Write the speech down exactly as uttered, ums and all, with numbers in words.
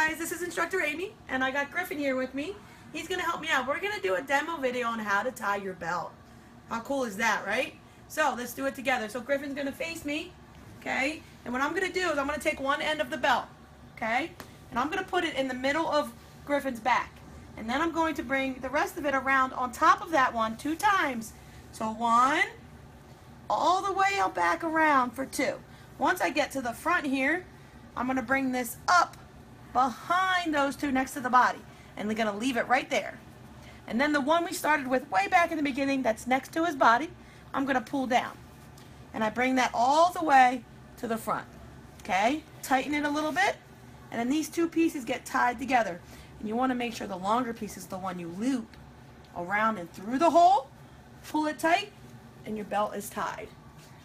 guys, this is Instructor Amy, and I got Griffin here with me. He's going to help me out. We're going to do a demo video on how to tie your belt. How cool is that, right? So let's do it together. So Griffin's going to face me, okay? And what I'm going to do is I'm going to take one end of the belt, okay? And I'm going to put it in the middle of Griffin's back. And then I'm going to bring the rest of it around on top of that one two times. So one, all the way out back around for two. Once I get to the front here, I'm going to bring this up behind those two next to the body. And we're going to leave it right there. And then the one we started with way back in the beginning that's next to his body, I'm going to pull down. And I bring that all the way to the front. Okay? Tighten it a little bit. And then these two pieces get tied together. And you want to make sure the longer piece is the one you loop around and through the hole. Pull it tight, and your belt is tied.